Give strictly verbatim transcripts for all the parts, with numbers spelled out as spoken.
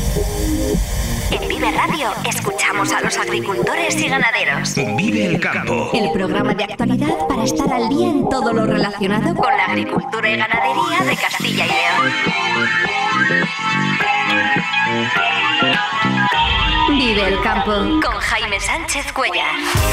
En Vive Radio escuchamos a los agricultores y ganaderos. Vive el campo. El programa de actualidad para estar al día en todo lo relacionado con la agricultura y ganadería de Castilla y León. Vive el campo con Jaime Sánchez Cuellar.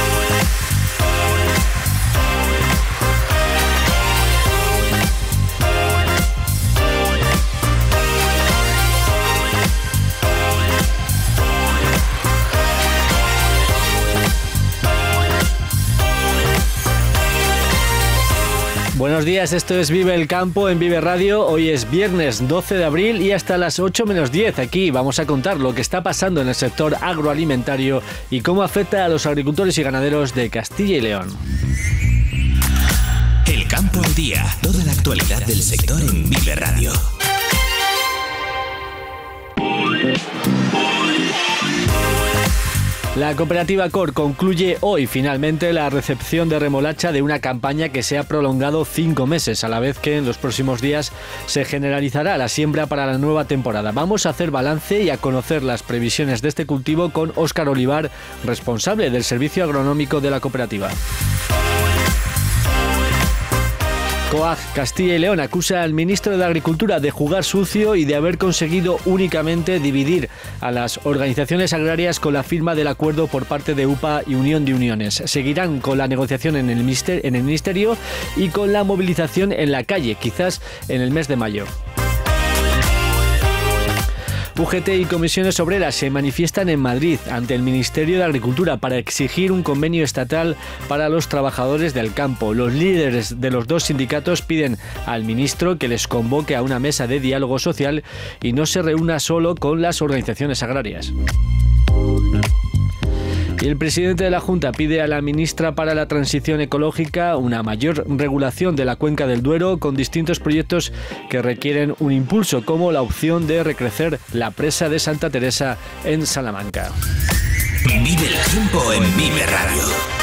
Buenos días, esto es Vive el Campo en Vive Radio. Hoy es viernes doce de abril y hasta las ocho menos diez aquí vamos a contar lo que está pasando en el sector agroalimentario y cómo afecta a los agricultores y ganaderos de Castilla y León. El Campo al Día, toda la actualidad del sector en Vive Radio. La cooperativa Cor concluye hoy finalmente la recepción de remolacha de una campaña que se ha prolongado cinco meses, a la vez que en los próximos días se generalizará la siembra para la nueva temporada. Vamos a hacer balance y a conocer las previsiones de este cultivo con Óscar Olivar, responsable del servicio agronómico de la cooperativa. COAG Castilla y León acusa al ministro de Agricultura de jugar sucio y de haber conseguido únicamente dividir a las organizaciones agrarias con la firma del acuerdo por parte de U P A y Unión de Uniones. Seguirán con la negociación en el ministerio y con la movilización en la calle, quizás en el mes de mayo. U G T y comisiones obreras se manifiestan en Madrid ante el Ministerio de Agricultura para exigir un convenio estatal para los trabajadores del campo. Los líderes de los dos sindicatos piden al ministro que les convoque a una mesa de diálogo social y no se reúna solo con las organizaciones agrarias. Y el presidente de la Junta pide a la ministra para la Transición Ecológica una mayor regulación de la cuenca del Duero con distintos proyectos que requieren un impulso, como la opción de recrecer la presa de Santa Teresa en Salamanca. Vive el tiempo en Vive Radio.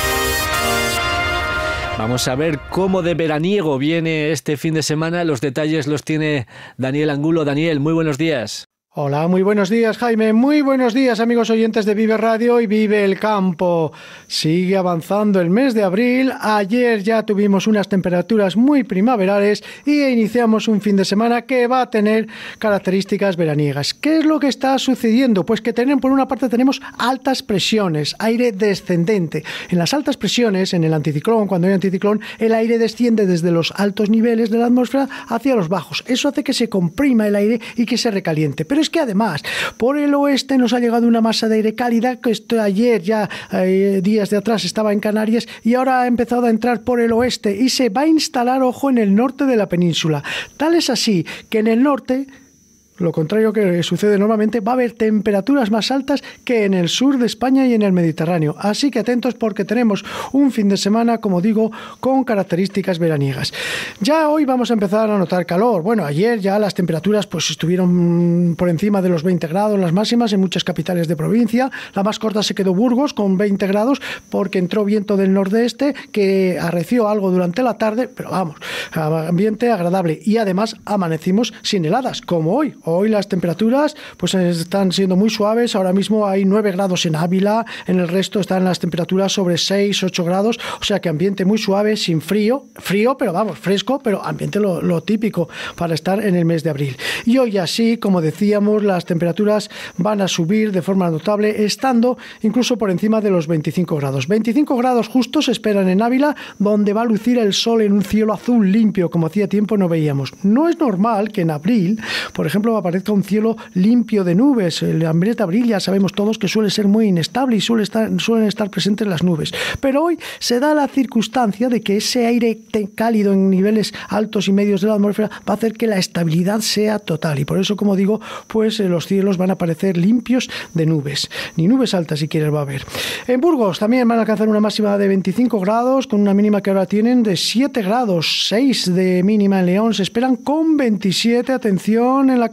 Vamos a ver cómo de veraniego viene este fin de semana. Los detalles los tiene Daniel Angulo. Daniel, muy buenos días. Hola, muy buenos días, Jaime. Muy buenos días, amigos oyentes de Vive Radio y Vive el Campo. Sigue avanzando el mes de abril. Ayer ya tuvimos unas temperaturas muy primaverales y iniciamos un fin de semana que va a tener características veraniegas. ¿Qué es lo que está sucediendo? Pues que tenemos, por una parte tenemos altas presiones, aire descendente. En las altas presiones, en el anticiclón, cuando hay anticiclón, el aire desciende desde los altos niveles de la atmósfera hacia los bajos. Eso hace que se comprima el aire y que se recaliente. Pero es que además, por el oeste nos ha llegado una masa de aire cálida que esto ayer, ya eh, días de atrás, estaba en Canarias y ahora ha empezado a entrar por el oeste y se va a instalar, ojo, en el norte de la península. Tal es así que en el norte, lo contrario que sucede normalmente, va a haber temperaturas más altas que en el sur de España y en el Mediterráneo. Así que atentos porque tenemos un fin de semana, como digo, con características veraniegas. Ya hoy vamos a empezar a notar calor. Bueno, ayer ya las temperaturas pues estuvieron por encima de los veinte grados, las máximas en muchas capitales de provincia. La más corta se quedó Burgos con veinte grados porque entró viento del nordeste que arreció algo durante la tarde, pero vamos, ambiente agradable. Y además amanecimos sin heladas, como hoy. Hoy las temperaturas pues están siendo muy suaves. Ahora mismo hay nueve grados en Ávila, en el resto están las temperaturas sobre seis, ocho grados, o sea que ambiente muy suave, sin frío, frío, pero vamos, fresco, pero ambiente lo, lo típico para estar en el mes de abril. Y hoy así, como decíamos, las temperaturas van a subir de forma notable, estando incluso por encima de los veinticinco grados. veinticinco grados justos se esperan en Ávila, donde va a lucir el sol en un cielo azul limpio, como hacía tiempo no veíamos. No es normal que en abril, por ejemplo, aparezca un cielo limpio de nubes. El mes de abril ya sabemos todos que suele ser muy inestable y suele estar, suelen estar presentes las nubes. Pero hoy se da la circunstancia de que ese aire cálido en niveles altos y medios de la atmósfera va a hacer que la estabilidad sea total. Y por eso, como digo, pues los cielos van a aparecer limpios de nubes. Ni nubes altas si quieres va a haber. En Burgos también van a alcanzar una máxima de veinticinco grados, con una mínima que ahora tienen de siete grados. seis de mínima en León se esperan con veintisiete. Atención en la capital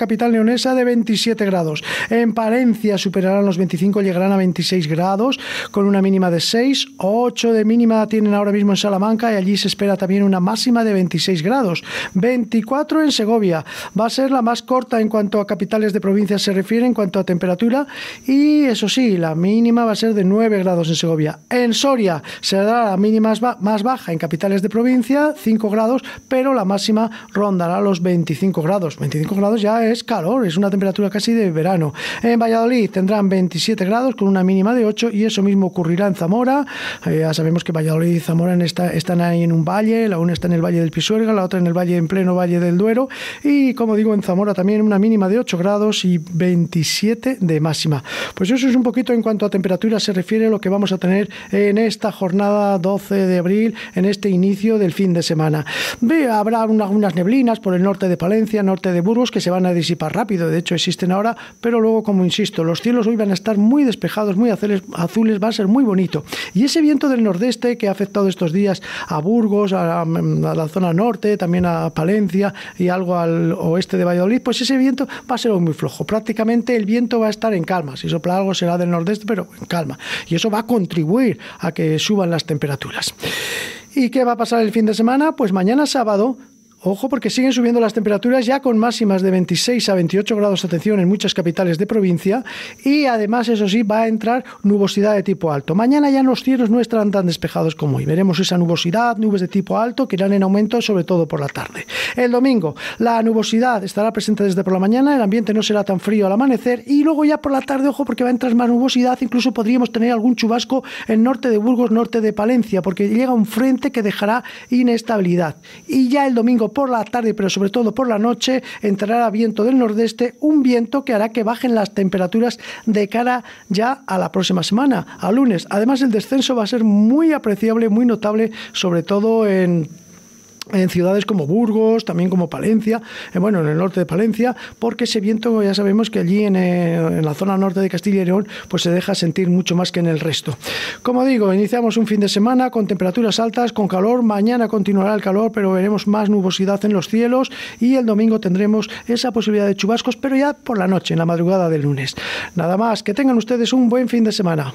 capital leonesa de veintisiete grados. En Palencia superarán los veinticinco, llegarán a veintiséis grados, con una mínima de seis, ocho de mínima tienen ahora mismo en Salamanca y allí se espera también una máxima de veintiséis grados. veinticuatro en Segovia, va a ser la más corta en cuanto a capitales de provincia se refiere, en cuanto a temperatura, y eso sí, la mínima va a ser de nueve grados en Segovia. En Soria será la mínima más baja en capitales de provincia, cinco grados, pero la máxima rondará los veinticinco grados. veinticinco grados ya es calor, es una temperatura casi de verano. En Valladolid tendrán veintisiete grados con una mínima de ocho, y eso mismo ocurrirá en Zamora. Eh, ya sabemos que Valladolid y Zamora está, están ahí en un valle, la una está en el valle del Pisuerga, la otra en el valle en pleno valle del Duero, y como digo, en Zamora también una mínima de ocho grados y veintisiete de máxima. Pues eso es un poquito en cuanto a temperatura se refiere lo que vamos a tener en esta jornada doce de abril, en este inicio del fin de semana. Ve, habrá algunas neblinas por el norte de Palencia, norte de Burgos, que se van a disipar rápido, de hecho existen ahora, pero luego, como insisto, los cielos hoy van a estar muy despejados, muy azules, azules, va a ser muy bonito. Y ese viento del nordeste que ha afectado estos días a Burgos, a, a la zona norte, también a Palencia y algo al oeste de Valladolid, pues ese viento va a ser muy flojo. Prácticamente el viento va a estar en calma, si sopla algo será del nordeste, pero en calma. Y eso va a contribuir a que suban las temperaturas. ¿Y qué va a pasar el fin de semana? Pues mañana sábado, ojo, porque siguen subiendo las temperaturas ya con máximas de veintiséis a veintiocho grados, atención, en muchas capitales de provincia, y además, eso sí, va a entrar nubosidad de tipo alto. Mañana ya los cielos no estarán tan despejados como hoy. Veremos esa nubosidad, nubes de tipo alto, que irán en aumento, sobre todo por la tarde. El domingo, la nubosidad estará presente desde por la mañana, el ambiente no será tan frío al amanecer, y luego ya por la tarde, ojo, porque va a entrar más nubosidad, incluso podríamos tener algún chubasco en norte de Burgos, norte de Palencia, porque llega un frente que dejará inestabilidad. Y ya el domingo por la tarde, pero sobre todo por la noche, entrará viento del nordeste, un viento que hará que bajen las temperaturas de cara ya a la próxima semana, a lunes. Además, el descenso va a ser muy apreciable, muy notable, sobre todo en en ciudades como Burgos, también como Palencia, eh, bueno, en el norte de Palencia, porque ese viento ya sabemos que allí en, eh, en la zona norte de Castilla y León pues se deja sentir mucho más que en el resto. Como digo, iniciamos un fin de semana con temperaturas altas, con calor. Mañana continuará el calor, pero veremos más nubosidad en los cielos, y el domingo tendremos esa posibilidad de chubascos, pero ya por la noche, en la madrugada del lunes. Nada más, que tengan ustedes un buen fin de semana.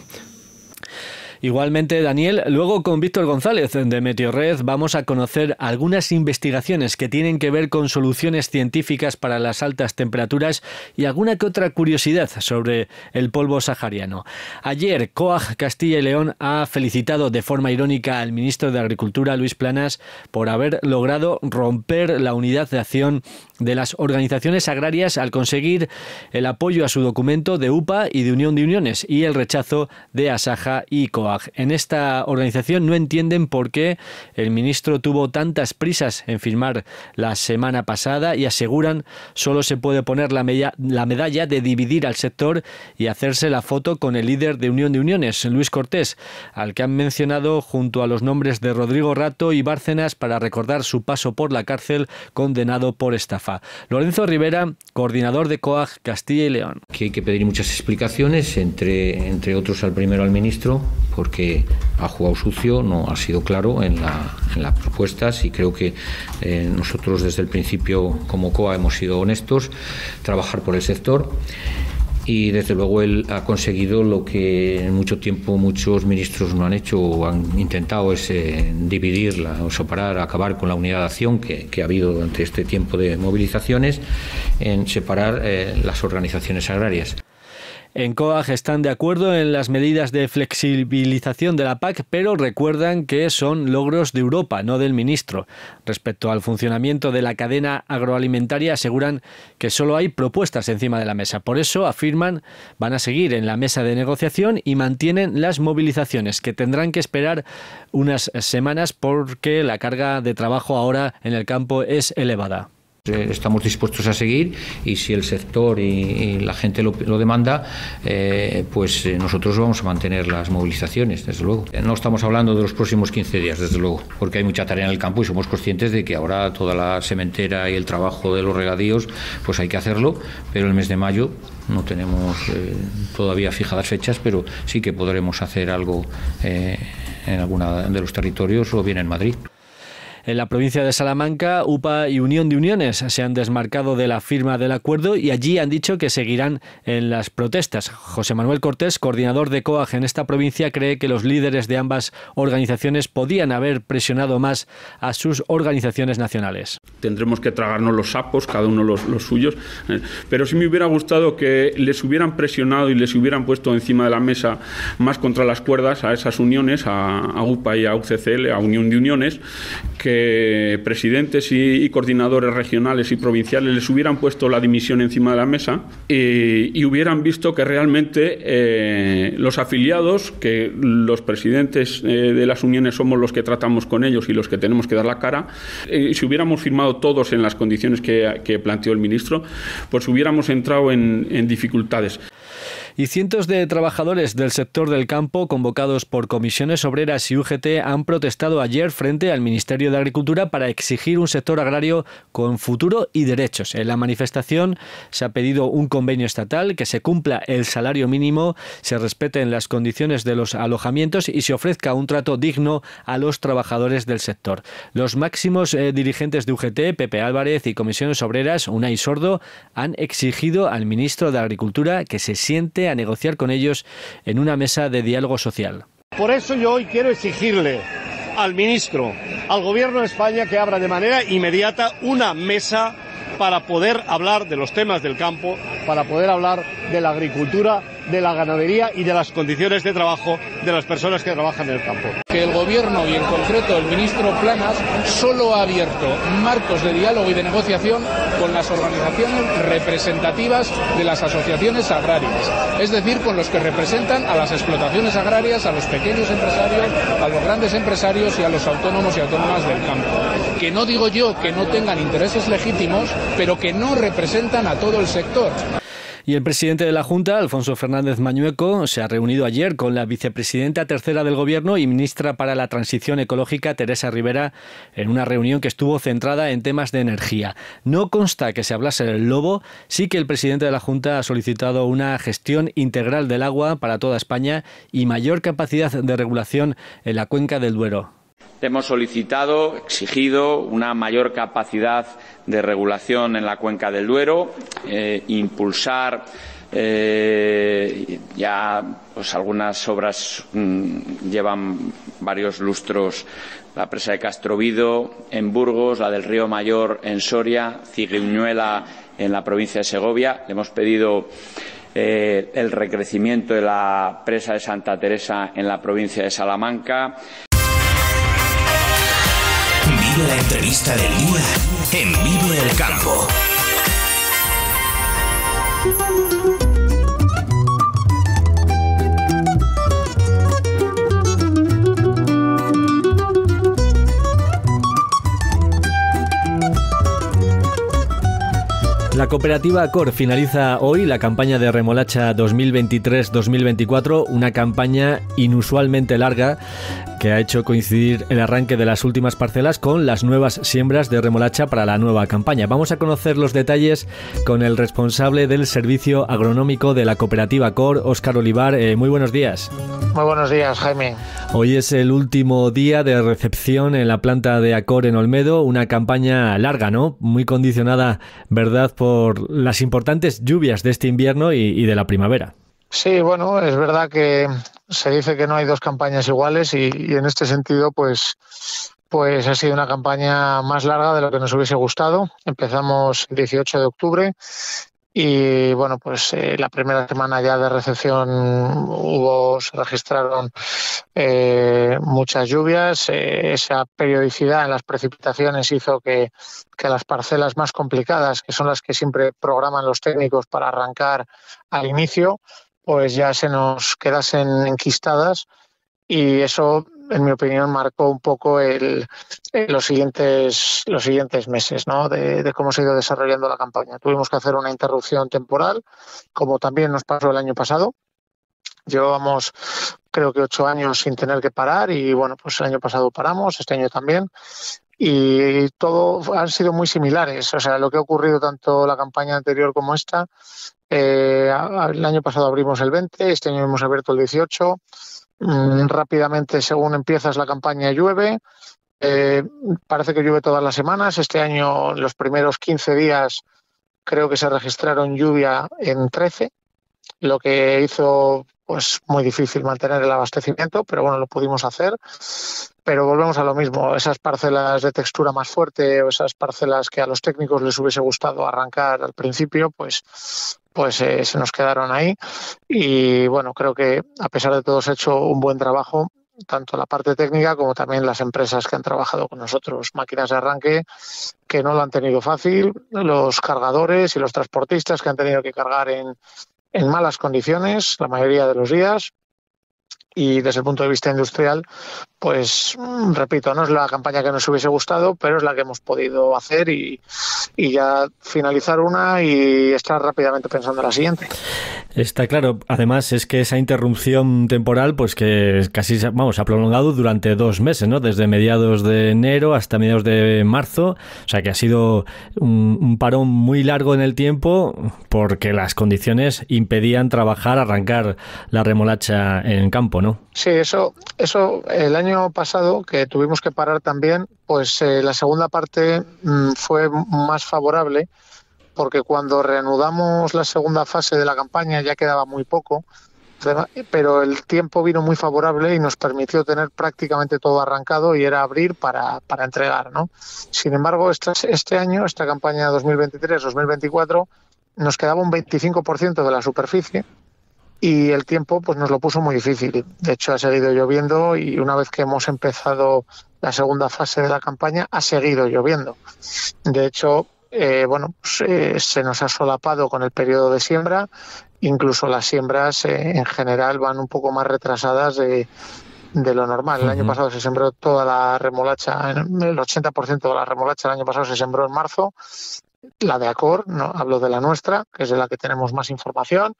Igualmente, Daniel, luego con Víctor González de Meteorred vamos a conocer algunas investigaciones que tienen que ver con soluciones científicas para las altas temperaturas y alguna que otra curiosidad sobre el polvo sahariano. Ayer, COAG Castilla y León ha felicitado de forma irónica al ministro de Agricultura, Luis Planas, por haber logrado romper la unidad de acción de las organizaciones agrarias al conseguir el apoyo a su documento de U P A y de Unión de Uniones y el rechazo de Asaja y COAG. En esta organización no entienden por qué el ministro tuvo tantas prisas en firmar la semana pasada y aseguran solo se puede poner la, mella, la medalla de dividir al sector y hacerse la foto con el líder de Unión de Uniones, Luis Cortés, al que han mencionado junto a los nombres de Rodrigo Rato y Bárcenas para recordar su paso por la cárcel condenado por estafa. Lorenzo Rivera, coordinador de COAG Castilla y León. Aquí hay que pedir muchas explicaciones, entre, entre otros al primero al ministro, porque ha jugado sucio, no ha sido claro en, la, en las propuestas, y creo que eh, nosotros desde el principio como C O A hemos sido honestos, trabajar por el sector, y desde luego él ha conseguido lo que en mucho tiempo muchos ministros no han hecho o han intentado, es eh, dividirla, o separar, acabar con la unidad de acción que, que ha habido durante este tiempo de movilizaciones, en separar eh, las organizaciones agrarias. En COAG están de acuerdo en las medidas de flexibilización de la P A C, pero recuerdan que son logros de Europa, no del ministro. Respecto al funcionamiento de la cadena agroalimentaria, aseguran que solo hay propuestas encima de la mesa. Por eso, afirman, van a seguir en la mesa de negociación y mantienen las movilizaciones, que tendrán que esperar unas semanas porque la carga de trabajo ahora en el campo es elevada. Estamos dispuestos a seguir, y si el sector y, y la gente lo, lo demanda, eh, pues eh, nosotros vamos a mantener las movilizaciones, desde luego. No estamos hablando de los próximos quince días, desde luego, porque hay mucha tarea en el campo y somos conscientes de que ahora toda la sementera y el trabajo de los regadíos, pues hay que hacerlo, pero el mes de mayo no tenemos eh, todavía fijadas fechas, pero sí que podremos hacer algo eh, en alguna de los territorios o bien en Madrid. En la provincia de Salamanca, U P A y Unión de Uniones se han desmarcado de la firma del acuerdo y allí han dicho que seguirán en las protestas. José Manuel Cortés, coordinador de COAG en esta provincia, cree que los líderes de ambas organizaciones podían haber presionado más a sus organizaciones nacionales. Tendremos que tragarnos los sapos, cada uno los, los suyos, eh, pero sí me hubiera gustado que les hubieran presionado y les hubieran puesto encima de la mesa más contra las cuerdas a esas uniones, a, a U P A y a U C C L, a Unión de Uniones, que presidentes y, y coordinadores regionales y provinciales les hubieran puesto la dimisión encima de la mesa y, y hubieran visto que realmente eh, los afiliados, que los presidentes eh, de las uniones somos los que tratamos con ellos y los que tenemos que dar la cara, eh, si hubiéramos firmado todos en las condiciones que, que planteó el ministro, pues hubiéramos entrado en, en dificultades. Y cientos de trabajadores del sector del campo, convocados por comisiones obreras y U G T, han protestado ayer frente al Ministerio de Agricultura para exigir un sector agrario con futuro y derechos. En la manifestación se ha pedido un convenio estatal, que se cumpla el salario mínimo, se respeten las condiciones de los alojamientos y se ofrezca un trato digno a los trabajadores del sector. Los máximos eh, dirigentes de U G T, Pepe Álvarez, y comisiones obreras, Unai Sordo, han exigido al ministro de Agricultura que se siente a negociar con ellos en una mesa de diálogo social. Por eso yo hoy quiero exigirle al ministro, al Gobierno de España, que abra de manera inmediata una mesa para poder hablar de los temas del campo, para poder hablar de la agricultura, de la ganadería y de las condiciones de trabajo de las personas que trabajan en el campo. Que el Gobierno y en concreto el ministro Planas solo ha abierto marcos de diálogo y de negociación con las organizaciones representativas de las asociaciones agrarias, es decir, con los que representan a las explotaciones agrarias, a los pequeños empresarios, a los grandes empresarios y a los autónomos y autónomas del campo. Que no digo yo que no tengan intereses legítimos, pero que no representan a todo el sector. Y el presidente de la Junta, Alfonso Fernández Mañueco, se ha reunido ayer con la vicepresidenta tercera del Gobierno y ministra para la Transición Ecológica, Teresa Rivera, en una reunión que estuvo centrada en temas de energía. No consta que se hablase del lobo, sí que el presidente de la Junta ha solicitado una gestión integral del agua para toda España y mayor capacidad de regulación en la cuenca del Duero. Hemos solicitado, exigido una mayor capacidad de regulación en la cuenca del Duero, eh, impulsar eh, ya pues algunas obras mmm, llevan varios lustros, la presa de Castrovido en Burgos, la del Río Mayor en Soria, Cigüeñuela en la provincia de Segovia. Le hemos pedido eh, el recrecimiento de la presa de Santa Teresa en la provincia de Salamanca. Vive la entrevista del día en Vive el Campo. La cooperativa Acor finaliza hoy la campaña de remolacha dos mil veintitrés dos mil veinticuatro, una campaña inusualmente larga que ha hecho coincidir el arranque de las últimas parcelas con las nuevas siembras de remolacha para la nueva campaña. Vamos a conocer los detalles con el responsable del servicio agronómico de la cooperativa Acor, Óscar Olivar. Eh, muy buenos días. Muy buenos días, Jaime. Hoy es el último día de recepción en la planta de Acor en Olmedo, una campaña larga, ¿no? Muy condicionada, ¿verdad?, por las importantes lluvias de este invierno y, y de la primavera. Sí, bueno, es verdad que se dice que no hay dos campañas iguales y, y en este sentido, pues, pues ha sido una campaña más larga de lo que nos hubiese gustado. Empezamos el dieciocho de octubre. Y bueno, pues eh, la primera semana ya de recepción hubo, se registraron eh, muchas lluvias. Eh, esa periodicidad en las precipitaciones hizo que, que las parcelas más complicadas, que son las que siempre programan los técnicos para arrancar al inicio, pues ya se nos quedasen enquistadas, y eso, en mi opinión, marcó un poco el, el, los siguientes los siguientes meses, ¿no?, de, de cómo se ha ido desarrollando la campaña. Tuvimos que hacer una interrupción temporal, como también nos pasó el año pasado. Llevábamos, creo que ocho años sin tener que parar, y bueno, pues el año pasado paramos, este año también. Y todo han sido muy similares. O sea, lo que ha ocurrido tanto la campaña anterior como esta. Eh, el año pasado abrimos el veinte, este año hemos abierto el dieciocho. Mm, rápidamente, según empiezas la campaña, llueve. eh, parece que llueve todas las semanas. Este año, en los primeros quince días, creo que se registraron lluvia en trece, lo que hizo pues muy difícil mantener el abastecimiento, pero bueno, lo pudimos hacer. Pero volvemos a lo mismo, esas parcelas de textura más fuerte o esas parcelas que a los técnicos les hubiese gustado arrancar al principio, pues, pues eh, se nos quedaron ahí. Y bueno, creo que a pesar de todo se ha hecho un buen trabajo, tanto la parte técnica como también las empresas que han trabajado con nosotros, máquinas de arranque que no lo han tenido fácil, los cargadores y los transportistas que han tenido que cargar en, en malas condiciones la mayoría de los días. Y desde el punto de vista industrial, pues repito, no es la campaña que nos hubiese gustado, pero es la que hemos podido hacer y, y ya finalizar una y estar rápidamente pensando en la siguiente. Está claro. Además es que esa interrupción temporal, pues que casi vamos, ha prolongado durante dos meses, ¿no? Desde mediados de enero hasta mediados de marzo. O sea que ha sido un, un parón muy largo en el tiempo porque las condiciones impedían trabajar, arrancar la remolacha en campo, ¿no? Sí, eso, eso el año pasado que tuvimos que parar también, pues eh, la segunda parte mmm, fue más favorable porque cuando reanudamos la segunda fase de la campaña ya quedaba muy poco, pero el tiempo vino muy favorable y nos permitió tener prácticamente todo arrancado y era abrir para, para entregar, ¿no? Sin embargo, este, este año, esta campaña dos mil veintitrés dos mil veinticuatro, nos quedaba un veinticinco por ciento de la superficie y el tiempo pues nos lo puso muy difícil. De hecho, ha seguido lloviendo y una vez que hemos empezado la segunda fase de la campaña, ha seguido lloviendo. De hecho, eh, bueno, pues, eh, se nos ha solapado con el periodo de siembra. Incluso las siembras eh, en general van un poco más retrasadas de, de lo normal. El uh-huh. año pasado se sembró toda la remolacha, el ochenta por ciento de la remolacha el año pasado se sembró en marzo. La de Acor, no hablo de la nuestra, que es de la que tenemos más información.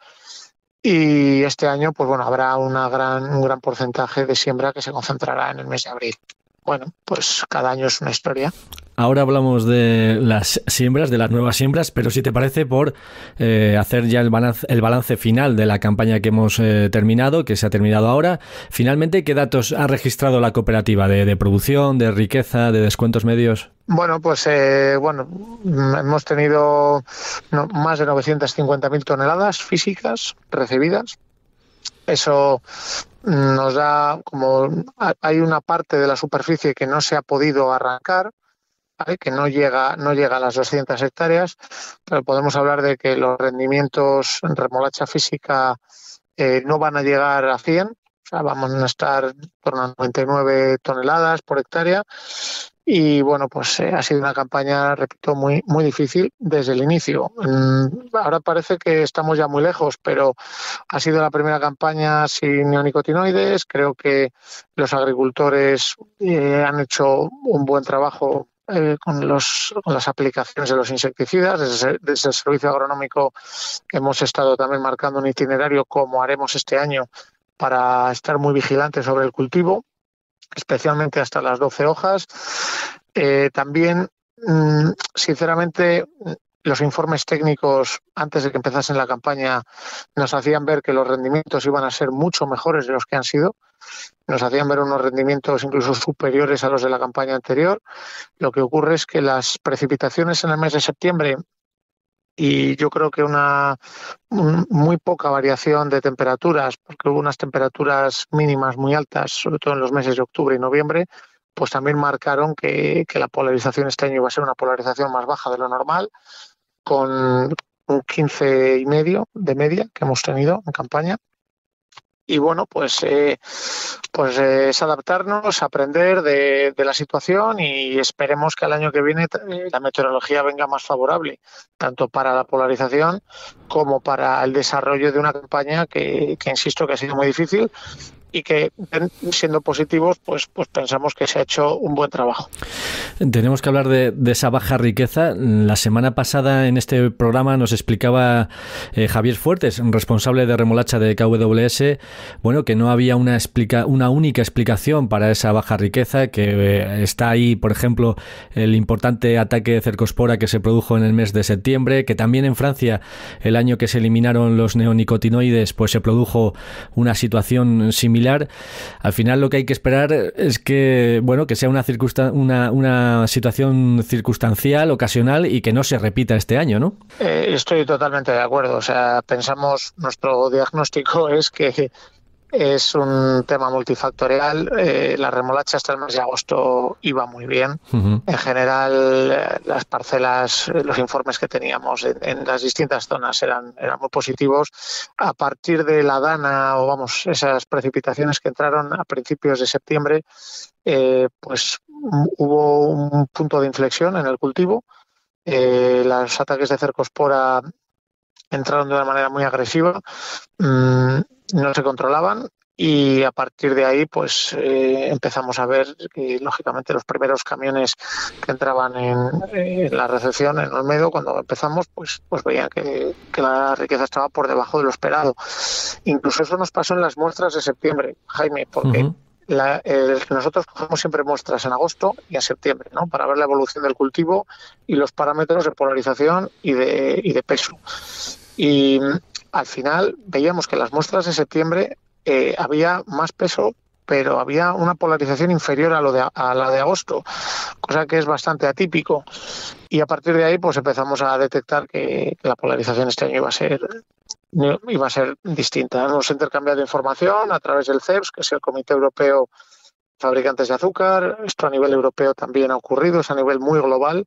Y este año, pues bueno, habrá una gran, un gran porcentaje de siembra que se concentrará en el mes de abril. Bueno, pues cada año es una historia. Ahora hablamos de las siembras, de las nuevas siembras, pero si te parece, por eh, hacer ya el balance, el balance final de la campaña que hemos eh, terminado, que se ha terminado ahora. Finalmente, ¿qué datos ha registrado la cooperativa de, de producción, de riqueza, de descuentos medios? Bueno, pues eh, bueno, hemos tenido no, más de novecientas cincuenta mil toneladas físicas recibidas. Eso nos da, como hay una parte de la superficie que no se ha podido arrancar, ¿vale? Que no llega, no llega a las doscientas hectáreas, pero podemos hablar de que los rendimientos en remolacha física eh, no van a llegar a cien, o sea, vamos a estar en torno a noventa y nueve toneladas por hectárea. Y bueno, pues eh, ha sido una campaña, repito, muy, muy difícil desde el inicio. Mm, ahora parece que estamos ya muy lejos, pero ha sido la primera campaña sin neonicotinoides. Creo que los agricultores eh, han hecho un buen trabajo eh, con, los, con las aplicaciones de los insecticidas. Desde, desde el Servicio Agronómico hemos estado también marcando un itinerario, como haremos este año, para estar muy vigilantes sobre el cultivo, especialmente hasta las doce hojas. Eh, también, mmm, sinceramente, los informes técnicos antes de que empezasen la campaña nos hacían ver que los rendimientos iban a ser mucho mejores de los que han sido. Nos hacían ver unos rendimientos incluso superiores a los de la campaña anterior. Lo que ocurre es que las precipitaciones en el mes de septiembre y yo creo que una un, muy poca variación de temperaturas, porque hubo unas temperaturas mínimas muy altas, sobre todo en los meses de octubre y noviembre, pues también marcaron que, que la polarización este año iba a ser una polarización más baja de lo normal, con un quince y medio de media que hemos tenido en campaña. Y bueno, pues, eh, pues eh, es adaptarnos, aprender de, de la situación y esperemos que el año que viene eh, la meteorología venga más favorable, tanto para la polarización como para el desarrollo de una campaña que, que insisto que ha sido muy difícil y que, siendo positivos, pues, pues pensamos que se ha hecho un buen trabajo. Tenemos que hablar de, de esa baja riqueza. La semana pasada en este programa nos explicaba eh, Javier Fuertes, responsable de remolacha de K W S, bueno, que no había una, explica, una única explicación para esa baja riqueza, que eh, está ahí, por ejemplo, el importante ataque de cercospora que se produjo en el mes de septiembre, que también en Francia, el año que se eliminaron los neonicotinoides, pues se produjo una situación similar similar. Al final lo que hay que esperar es que, bueno, que sea una, circunstan- una, una situación circunstancial, ocasional y que no se repita este año, ¿no? Eh, estoy totalmente de acuerdo. O sea, pensamos, nuestro diagnóstico es que es un tema multifactorial. Eh, la remolacha hasta el mes de agosto iba muy bien. Uh-huh. En general, eh, las parcelas, los informes que teníamos en, en las distintas zonas eran, eran muy positivos. A partir de la dana, o vamos, esas precipitaciones que entraron a principios de septiembre, eh, pues hubo un punto de inflexión en el cultivo. Eh, los ataques de cercospora entraron de una manera muy agresiva. Mm, no se controlaban y a partir de ahí pues eh, empezamos a ver que lógicamente los primeros camiones que entraban en, en la recepción en Olmedo, cuando empezamos pues pues veían que, que la riqueza estaba por debajo de lo esperado. Incluso eso nos pasó en las muestras de septiembre, Jaime, porque uh-huh. La, eh, nosotros cogemos siempre muestras en agosto y en septiembre, ¿no? Para ver la evolución del cultivo y los parámetros de polarización y de, y de peso. Y al final veíamos que en las muestras de septiembre eh, había más peso, pero había una polarización inferior a, lo de, a la de agosto, cosa que es bastante atípico. Y a partir de ahí pues empezamos a detectar que, que la polarización este año iba a ser iba a ser distinta. Hemos intercambiado información a través del C E P S, que es el Comité Europeo de Fabricantes de Azúcar. Esto a nivel europeo también ha ocurrido, es a nivel muy global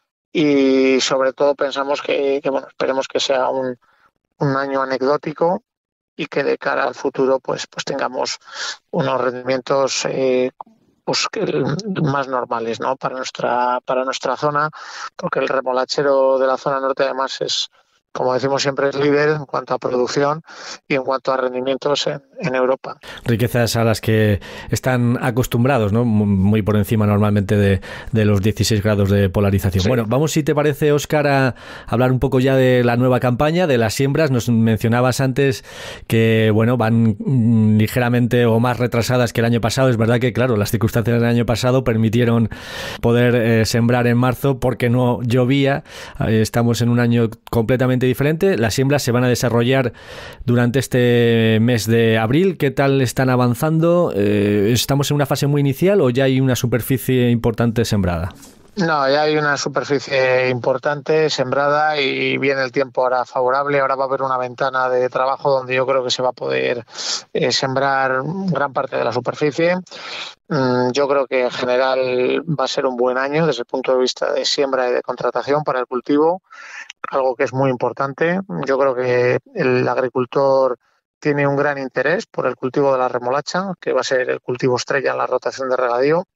y sobre todo pensamos que, que bueno, esperemos que sea un, un año anecdótico y que de cara al futuro pues, pues tengamos unos rendimientos eh, pues, más normales, ¿no? para nuestra para nuestra zona, porque el remolachero de la zona norte además es, como decimos siempre, es líder en cuanto a producción y en cuanto a rendimientos en, en Europa. Riquezas a las que están acostumbrados, ¿no? Muy por encima normalmente de, de los dieciséis grados de polarización. Sí. Bueno, vamos, si te parece, Óscar, a hablar un poco ya de la nueva campaña, de las siembras. Nos mencionabas antes que, bueno, van ligeramente o más retrasadas que el año pasado. Es verdad que, claro, las circunstancias del año pasado permitieron poder eh, sembrar en marzo porque no llovía. Eh, estamos en un año completamente diferente. Las siembras se van a desarrollar durante este mes de abril. ¿Qué tal están avanzando? Eh, ¿Estamos en una fase muy inicial o ya hay una superficie importante sembrada? No, ya hay una superficie importante sembrada y viene el tiempo ahora favorable. Ahora va a haber una ventana de trabajo donde yo creo que se va a poder eh, sembrar gran parte de la superficie. Mm, yo creo que en general va a ser un buen año desde el punto de vista de siembra y de contratación para el cultivo, algo que es muy importante. Yo creo que el agricultor tiene un gran interés por el cultivo de la remolacha, que va a ser el cultivo estrella en la rotación de regadío.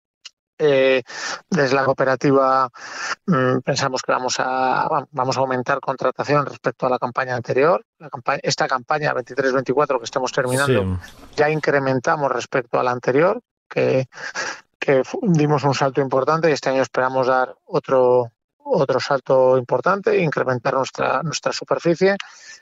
Eh, desde la cooperativa mmm, pensamos que vamos a vamos a aumentar contratación respecto a la campaña anterior. La campaña, esta campaña veintitrés veinticuatro que estamos terminando, sí, ya incrementamos respecto a la anterior, que, que dimos un salto importante y este año esperamos dar otro otro salto importante, incrementar nuestra nuestra superficie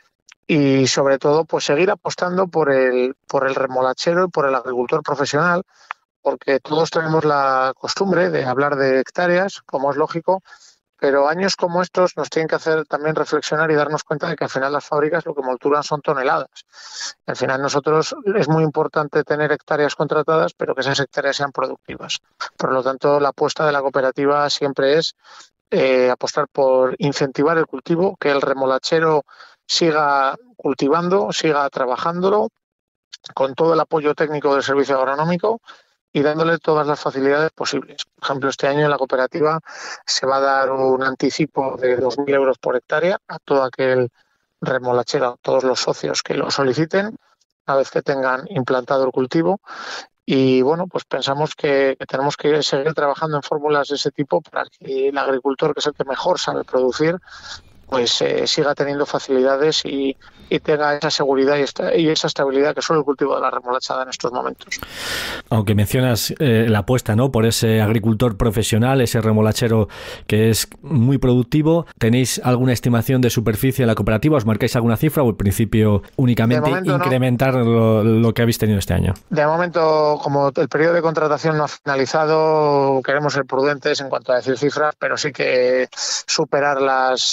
y sobre todo pues seguir apostando por el por el remolachero y por el agricultor profesional, porque todos tenemos la costumbre de hablar de hectáreas, como es lógico, pero años como estos nos tienen que hacer también reflexionar y darnos cuenta de que al final las fábricas lo que molturan son toneladas. Al final nosotros es muy importante tener hectáreas contratadas, pero que esas hectáreas sean productivas. Por lo tanto, la apuesta de la cooperativa siempre es eh, apostar por incentivar el cultivo, que el remolachero siga cultivando, siga trabajándolo, con todo el apoyo técnico del servicio agronómico, y dándole todas las facilidades posibles. Por ejemplo, este año en la cooperativa se va a dar un anticipo de dos mil euros por hectárea a todo aquel remolachero, a todos los socios que lo soliciten, una vez que tengan implantado el cultivo. Y bueno, pues pensamos que, que tenemos que seguir trabajando en fórmulas de ese tipo para que el agricultor, que es el que mejor sabe producir, pues eh, siga teniendo facilidades y, y tenga esa seguridad y, esta, y esa estabilidad que solo el cultivo de la remolacha da en estos momentos. Aunque mencionas eh, la apuesta, ¿no?, por ese agricultor profesional, ese remolachero que es muy productivo, ¿tenéis alguna estimación de superficie en la cooperativa? ¿Os marcáis alguna cifra o al principio únicamente incrementar no. lo, lo que habéis tenido este año? De momento, como el periodo de contratación no ha finalizado, queremos ser prudentes en cuanto a decir cifras, pero sí que superar las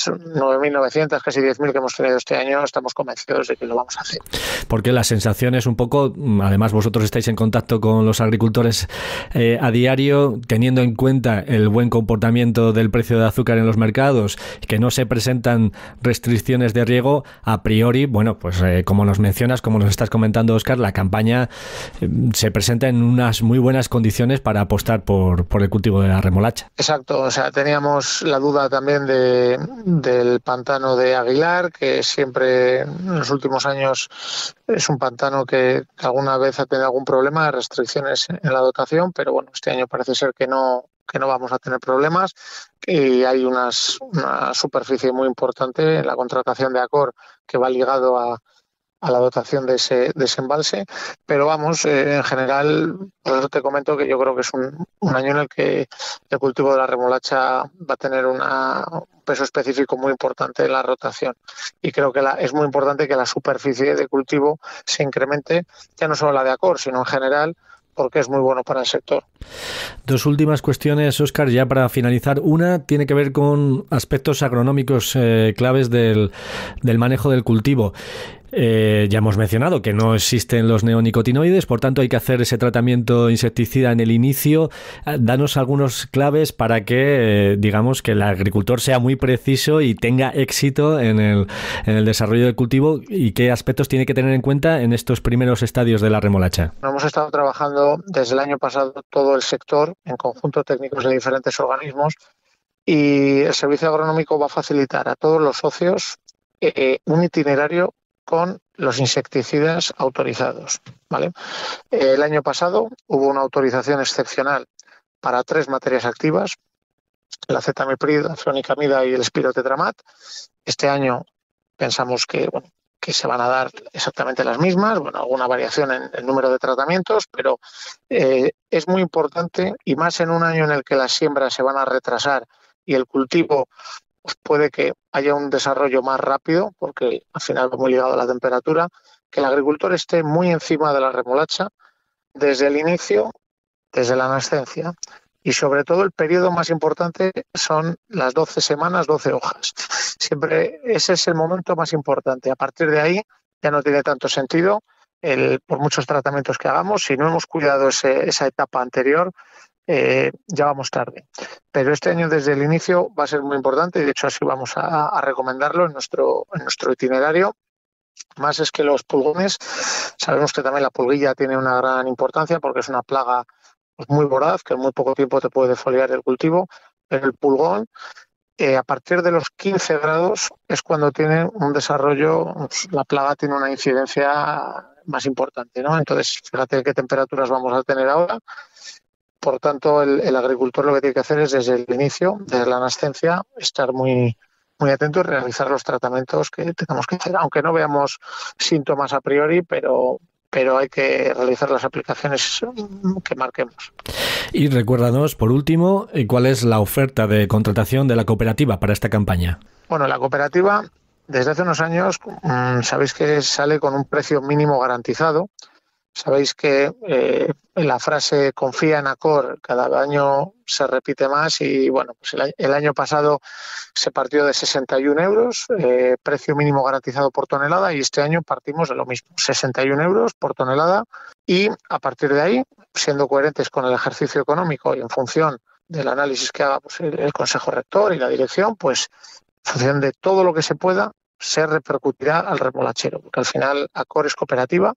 nueve mil novecientos, casi diez mil que hemos tenido este año, estamos convencidos de que lo vamos a hacer. Porque la sensación es un poco, además vosotros estáis en contacto con los agricultores eh, a diario, teniendo en cuenta el buen comportamiento del precio de azúcar en los mercados, que no se presentan restricciones de riego, a priori, bueno, pues eh, como nos mencionas, como nos estás comentando, Óscar, la campaña eh, se presenta en unas muy buenas condiciones para apostar por, por el cultivo de la remolacha. Exacto, o sea, teníamos la duda también de, del pantano de Aguilar, que siempre en los últimos años es un pantano que alguna vez ha tenido algún problema de restricciones en la dotación, pero bueno, este año parece ser que no que no vamos a tener problemas, y hay unas, una superficie muy importante en la contratación de Accor que va ligado a, a la dotación de ese, de ese embalse, pero vamos, eh, en general, por eso te comento que yo creo que es un, un año en el que el cultivo de la remolacha va a tener una, un peso específico muy importante en la rotación, y creo que la, es muy importante que la superficie de cultivo se incremente, ya no solo la de Accor, sino en general, porque es muy bueno para el sector. Dos últimas cuestiones, Óscar, ya para finalizar. Una tiene que ver con aspectos agronómicos eh, claves del, del manejo del cultivo. Eh, ya hemos mencionado que no existen los neonicotinoides, por tanto hay que hacer ese tratamiento insecticida en el inicio. Danos algunos claves para que, eh, digamos, que el agricultor sea muy preciso y tenga éxito en el, en el desarrollo del cultivo, y qué aspectos tiene que tener en cuenta en estos primeros estadios de la remolacha. Hemos estado trabajando desde el año pasado todo el sector en conjunto técnicos de diferentes organismos, y el servicio agronómico va a facilitar a todos los socios eh, un itinerario con los insecticidas autorizados, ¿vale? El año pasado hubo una autorización excepcional para tres materias activas, la acetamiprid, la fluonicamida y el espirotetramat. Este año pensamos que, bueno, que se van a dar exactamente las mismas, bueno, alguna variación en el número de tratamientos, pero eh, es muy importante, y más en un año en el que las siembras se van a retrasar y el cultivo pues puede que haya un desarrollo más rápido, porque al final va muy ligado a la temperatura, que el agricultor esté muy encima de la remolacha desde el inicio, desde la nascencia, y sobre todo el periodo más importante son las doce semanas, doce hojas. Siempre ese es el momento más importante. A partir de ahí ya no tiene tanto sentido, el, por muchos tratamientos que hagamos, si no hemos cuidado ese, esa etapa anterior, Eh, ya vamos tarde. Pero este año desde el inicio va a ser muy importante, y de hecho así vamos a, a recomendarlo en nuestro, en nuestro itinerario. Más es que los pulgones, sabemos que también la pulguilla tiene una gran importancia porque es una plaga pues, muy voraz, que en muy poco tiempo te puede defoliar el cultivo, pero el pulgón eh, a partir de los quince grados es cuando tiene un desarrollo, pues, la plaga tiene una incidencia más importante, ¿no? Entonces, fíjate qué temperaturas vamos a tener ahora. Por tanto, el, el agricultor lo que tiene que hacer es desde el inicio, desde la nascencia, estar muy, muy atento y realizar los tratamientos que tengamos que hacer, aunque no veamos síntomas a priori, pero, pero hay que realizar las aplicaciones que marquemos. Y recuérdanos, por último, ¿cuál es la oferta de contratación de la cooperativa para esta campaña? Bueno, la cooperativa, desde hace unos años, mmm, sabéis que sale con un precio mínimo garantizado. Sabéis que eh, la frase confía en Accor cada año se repite más, y bueno, pues el, el año pasado se partió de sesenta y un euros, eh, precio mínimo garantizado por tonelada, y este año partimos de lo mismo, sesenta y un euros por tonelada, y a partir de ahí, siendo coherentes con el ejercicio económico y en función del análisis que haga pues, el, el Consejo Rector y la dirección, pues en función de todo lo que se pueda, se repercutirá al remolachero, porque al final Accor es cooperativa,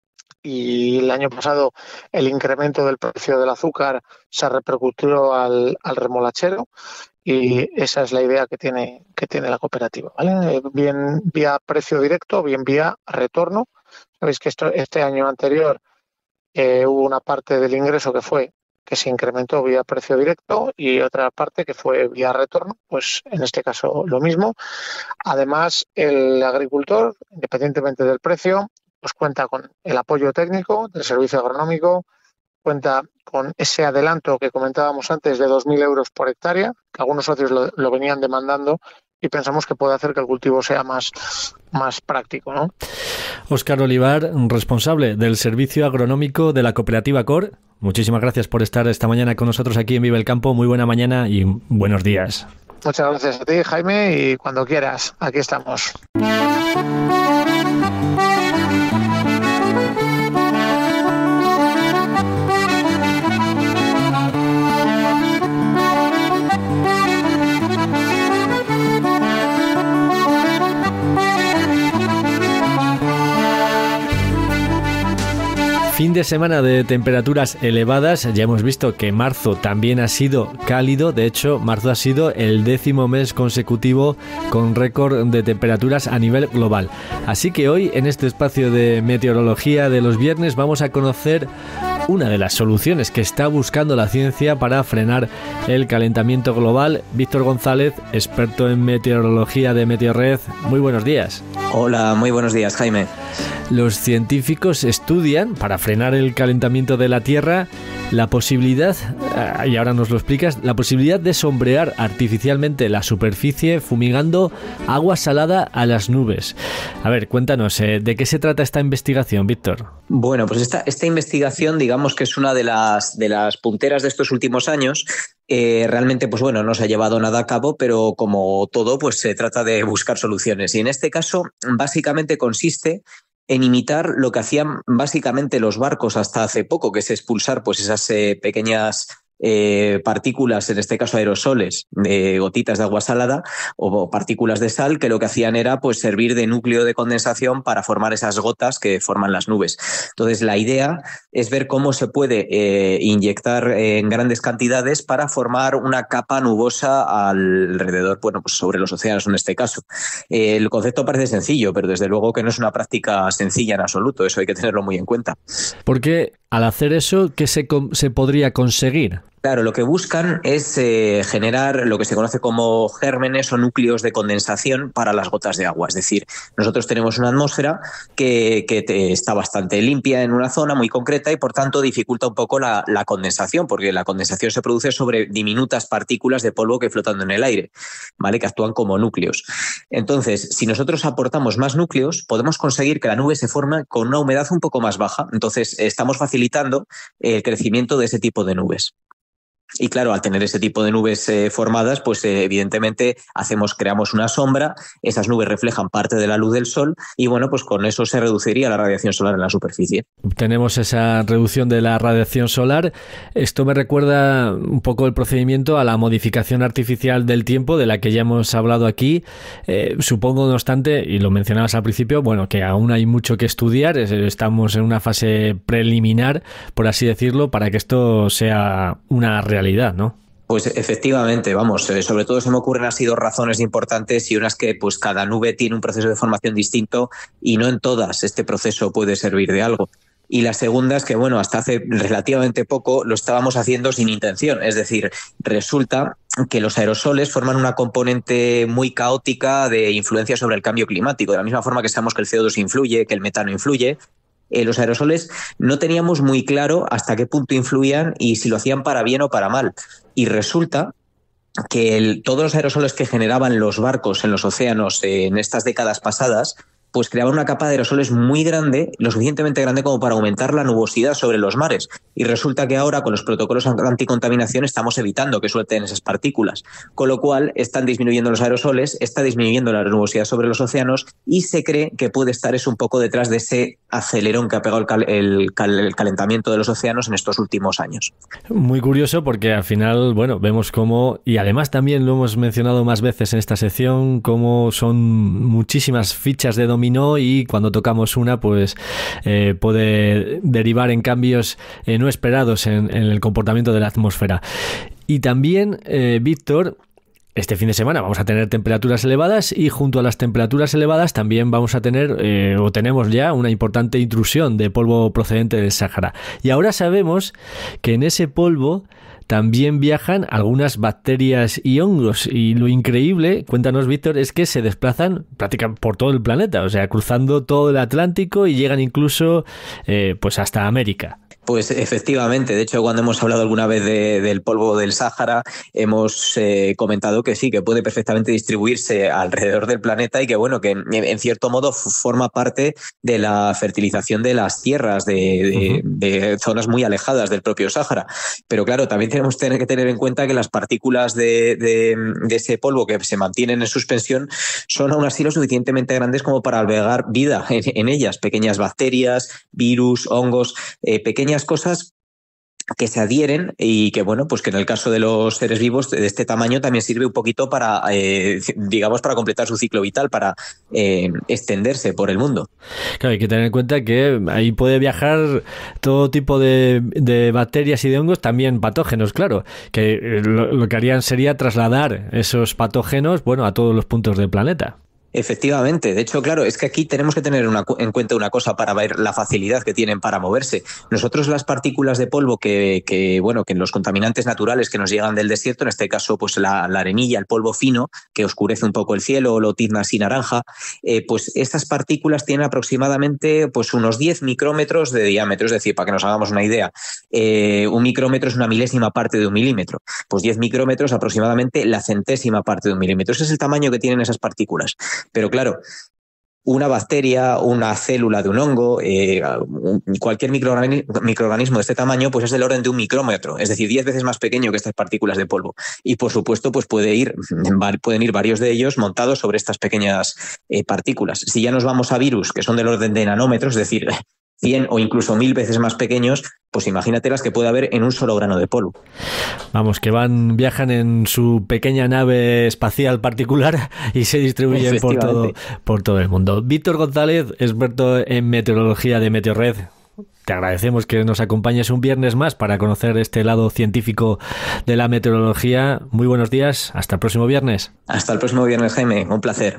y el año pasado el incremento del precio del azúcar se repercutió al, al remolachero, y esa es la idea que tiene que tiene la cooperativa, ¿vale? Bien vía precio directo, bien vía retorno. Sabéis que esto, este año anterior eh, hubo una parte del ingreso que fue que se incrementó vía precio directo y otra parte que fue vía retorno, pues en este caso lo mismo. Además, el agricultor, independientemente del precio, pues cuenta con el apoyo técnico del servicio agronómico, cuenta con ese adelanto que comentábamos antes de dos mil euros por hectárea, que algunos socios lo, lo venían demandando, y pensamos que puede hacer que el cultivo sea más, más práctico, ¿no? Óscar Olivar, responsable del servicio agronómico de la cooperativa Accor, muchísimas gracias por estar esta mañana con nosotros aquí en Vive el Campo. Muy buena mañana y buenos días. Muchas gracias a ti, Jaime, y cuando quieras, aquí estamos. Fin de semana de temperaturas elevadas. Ya hemos visto que marzo también ha sido cálido. De hecho, marzo ha sido el décimo mes consecutivo con récord de temperaturas a nivel global. Así que hoy, en este espacio de meteorología de los viernes, vamos a conocer una de las soluciones que está buscando la ciencia para frenar el calentamiento global. Víctor González, experto en meteorología de Meteorred. Muy buenos días. Hola, muy buenos días, Jaime. Los científicos estudian, para frenar el calentamiento de la Tierra, la posibilidad, y ahora nos lo explicas, la posibilidad de sombrear artificialmente la superficie fumigando agua salada a las nubes. A ver, cuéntanos, ¿eh? ¿de qué se trata esta investigación, Víctor? Bueno, pues esta, esta investigación, digamos que es una de las, de las punteras de estos últimos años. Eh, realmente, pues bueno, no se ha llevado nada a cabo, pero como todo, pues se trata de buscar soluciones. Y en este caso, básicamente consiste en imitar lo que hacían básicamente los barcos hasta hace poco, que es expulsar pues esas eh, pequeñas eh, partículas, en este caso aerosoles, de gotitas de agua salada o partículas de sal, que lo que hacían era pues servir de núcleo de condensación para formar esas gotas que forman las nubes. Entonces, la idea es ver cómo se puede eh, inyectar en grandes cantidades para formar una capa nubosa alrededor, bueno, pues sobre los océanos en este caso. Eh, el concepto parece sencillo, pero desde luego que no es una práctica sencilla en absoluto, eso hay que tenerlo muy en cuenta. Porque al hacer eso, ¿qué se, se podría conseguir? Claro, lo que buscan es eh, generar lo que se conoce como gérmenes o núcleos de condensación para las gotas de agua. Es decir, nosotros tenemos una atmósfera que, que te, está bastante limpia en una zona muy concreta y por tanto dificulta un poco la, la condensación, porque la condensación se produce sobre diminutas partículas de polvo que flotando en el aire, ¿vale? Que actúan como núcleos. Entonces, si nosotros aportamos más núcleos, podemos conseguir que la nube se forme con una humedad un poco más baja. Entonces, estamos facilitando el crecimiento de ese tipo de nubes. Y claro, al tener ese tipo de nubes eh, formadas, pues eh, evidentemente hacemos, creamos una sombra, esas nubes reflejan parte de la luz del sol y bueno, pues con eso se reduciría la radiación solar en la superficie. Tenemos esa reducción de la radiación solar. Esto me recuerda un poco el procedimiento a la modificación artificial del tiempo de la que ya hemos hablado aquí. Eh, supongo, no obstante, y lo mencionabas al principio, bueno, que aún hay mucho que estudiar. Estamos en una fase preliminar, por así decirlo, para que esto sea una realidad. realidad, ¿no? Pues efectivamente, vamos, eh, sobre todo se me ocurren así dos razones importantes y unas que pues cada nube tiene un proceso de formación distinto y no en todas este proceso puede servir de algo. Y la segunda es que, bueno, hasta hace relativamente poco lo estábamos haciendo sin intención, es decir, resulta que los aerosoles forman una componente muy caótica de influencia sobre el cambio climático, de la misma forma que sabemos que el C O dos influye, que el metano influye. Eh, los aerosoles no teníamos muy claro hasta qué punto influían y si lo hacían para bien o para mal. Y resulta que el, todos los aerosoles que generaban los barcos en los océanos eh, en estas décadas pasadas, pues creaban una capa de aerosoles muy grande, lo suficientemente grande como para aumentar la nubosidad sobre los mares. Y resulta que ahora con los protocolos anticontaminación estamos evitando que suelten esas partículas. Con lo cual están disminuyendo los aerosoles, está disminuyendo la nubosidad sobre los océanos y se cree que puede estar eso un poco detrás de ese acelerón que ha pegado el, cal, el, cal, el calentamiento de los océanos en estos últimos años. Muy curioso porque al final, bueno, vemos cómo, y además también lo hemos mencionado más veces en esta sección, cómo son muchísimas fichas de dominó y cuando tocamos una pues eh, puede derivar en cambios eh, no esperados en, en el comportamiento de la atmósfera. Y también, eh, Víctor, este fin de semana vamos a tener temperaturas elevadas y junto a las temperaturas elevadas también vamos a tener eh, o tenemos ya una importante intrusión de polvo procedente del Sáhara. Y ahora sabemos que en ese polvo también viajan algunas bacterias y hongos y lo increíble, cuéntanos Víctor, es que se desplazan prácticamente por todo el planeta, o sea, cruzando todo el Atlántico y llegan incluso eh, pues hasta América. Pues efectivamente, de hecho cuando hemos hablado alguna vez de, del polvo del Sáhara hemos eh, comentado que sí, que puede perfectamente distribuirse alrededor del planeta y que bueno, que en, en cierto modo forma parte de la fertilización de las tierras de, de, uh-huh. de zonas muy alejadas del propio Sáhara. Pero claro, también tenemos tener que tener en cuenta que las partículas de, de, de ese polvo que se mantienen en suspensión son aún así lo suficientemente grandes como para albergar vida en, en ellas, pequeñas bacterias, virus, hongos, eh, pequeñas cosas que se adhieren y que, bueno, pues que en el caso de los seres vivos de este tamaño también sirve un poquito para, eh, digamos, para completar su ciclo vital, para eh, extenderse por el mundo. Claro, hay que tener en cuenta que ahí puede viajar todo tipo de, de bacterias y de hongos, también patógenos, claro, que lo, lo que harían sería trasladar esos patógenos, bueno, a todos los puntos del planeta. Efectivamente. De hecho, claro, es que aquí tenemos que tener una, en cuenta una cosa para ver la facilidad que tienen para moverse. Nosotros las partículas de polvo que, que bueno, que en los contaminantes naturales que nos llegan del desierto, en este caso pues la, la arenilla, el polvo fino, que oscurece un poco el cielo o lo tizna así naranja, eh, pues estas partículas tienen aproximadamente pues unos diez micrómetros de diámetro. Es decir, para que nos hagamos una idea, eh, un micrómetro es una milésima parte de un milímetro. Pues diez micrómetros aproximadamente la centésima parte de un milímetro. Ese es el tamaño que tienen esas partículas. Pero claro, una bacteria, una célula de un hongo, eh, cualquier microorganismo, microorganismo de este tamaño, pues es del orden de un micrómetro, es decir, diez veces más pequeño que estas partículas de polvo. Y por supuesto, pues puede ir, pueden ir varios de ellos montados sobre estas pequeñas eh, partículas. Si ya nos vamos a virus, que son del orden de nanómetros, es decir, cien o incluso mil veces más pequeños, pues imagínate las que puede haber en un solo grano de polvo. Vamos, que van, viajan en su pequeña nave espacial particular y se distribuyen por todo, por todo el mundo. Víctor González, experto en meteorología de Meteorred, te agradecemos que nos acompañes un viernes más para conocer este lado científico de la meteorología. Muy buenos días, hasta el próximo viernes. Hasta el próximo viernes, Jaime, un placer.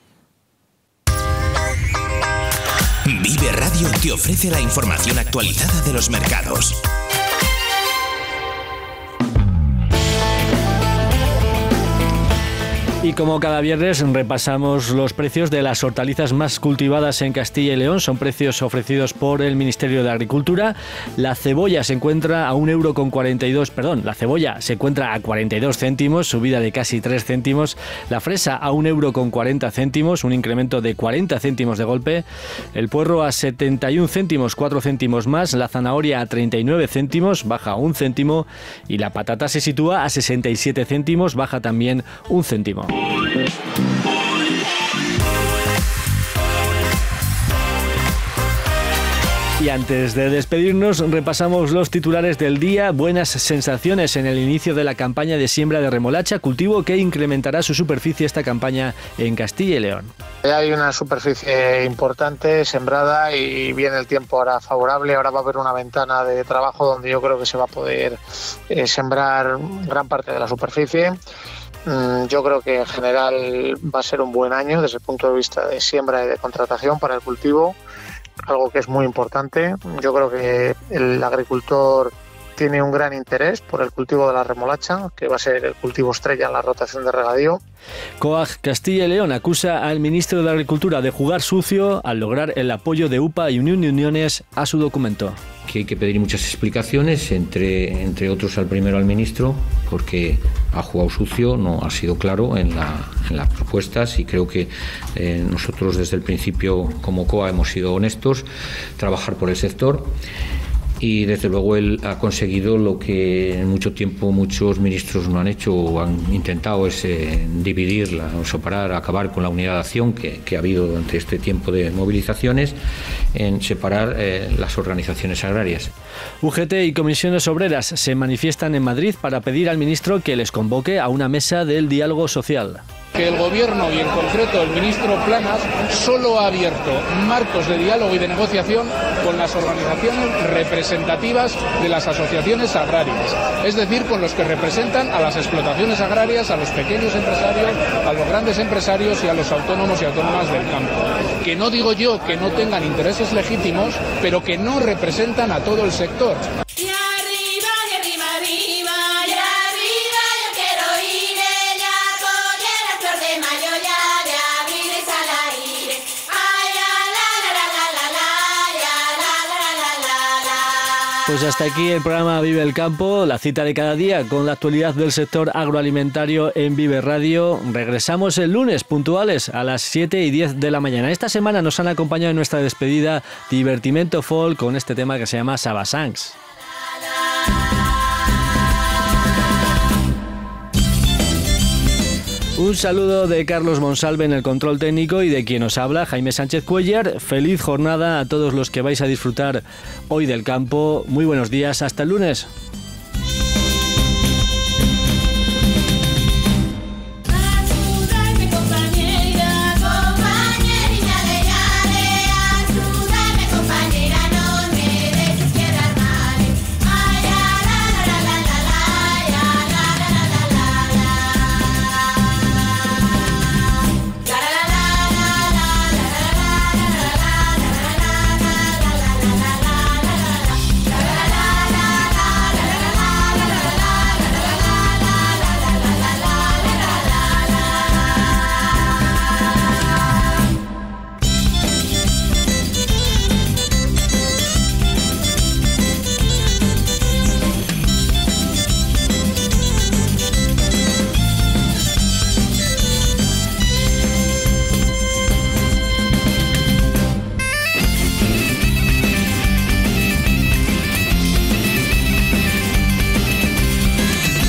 Vive Radio te ofrece la información actualizada de los mercados. Y como cada viernes repasamos los precios de las hortalizas más cultivadas en Castilla y León. Son precios ofrecidos por el Ministerio de Agricultura. La cebolla se encuentra a un euro con cuarenta y dos, perdón, la cebolla se encuentra a cuarenta y dos céntimos, subida de casi tres céntimos. La fresa a un euro con cuarenta céntimos, un incremento de cuarenta céntimos de golpe. El puerro a setenta y un céntimos, cuatro céntimos más. La zanahoria a treinta y nueve céntimos, baja un céntimo. Y la patata se sitúa a sesenta y siete céntimos, baja también un céntimo. Y antes de despedirnos, repasamos los titulares del día. Buenas sensaciones en el inicio de la campaña de siembra de remolacha, cultivo que incrementará su superficie esta campaña en Castilla y León. Hay una superficie importante sembrada y viene el tiempo ahora favorable. Ahora va a haber una ventana de trabajo donde yo creo que se va a poder eh, sembrar gran parte de la superficie. Yo creo que en general va a ser un buen año desde el punto de vista de siembra y de contratación para el cultivo, algo que es muy importante. Yo creo que el agricultor tiene un gran interés por el cultivo de la remolacha, que va a ser el cultivo estrella en la rotación de regadío. COAG Castilla y León acusa al ministro de Agricultura de jugar sucio al lograr el apoyo de U P A y Unión de Uniones a su documento. Que hay que pedir muchas explicaciones, entre, entre otros al primero al ministro, porque ha jugado sucio, no ha sido claro en, la, en las propuestas, y creo que eh, nosotros desde el principio como C O A hemos sido honestos, trabajar por el sector. Y desde luego él ha conseguido lo que en mucho tiempo muchos ministros no han hecho o han intentado, es eh, dividirla, o separar, acabar con la unidad de acción que, que ha habido durante este tiempo de movilizaciones, en separar eh, las organizaciones agrarias. U G T y comisiones obreras se manifiestan en Madrid para pedir al ministro que les convoque a una mesa del diálogo social. Que el Gobierno y en concreto el ministro Planas solo ha abierto marcos de diálogo y de negociación con las organizaciones representativas de las asociaciones agrarias, es decir, con los que representan a las explotaciones agrarias, a los pequeños empresarios, a los grandes empresarios y a los autónomos y autónomas del campo. Que no digo yo que no tengan intereses legítimos, pero que no representan a todo el sector. Pues hasta aquí el programa Vive el Campo, la cita de cada día con la actualidad del sector agroalimentario en Vive Radio. Regresamos el lunes puntuales a las siete y diez de la mañana. Esta semana nos han acompañado en nuestra despedida Divertimento Folk con este tema que se llama Sabasangs. Un saludo de Carlos Monsalve en el control técnico y de quien os habla, Jaime Sánchez Cuellar. Feliz jornada a todos los que vais a disfrutar hoy del campo. Muy buenos días, hasta el lunes.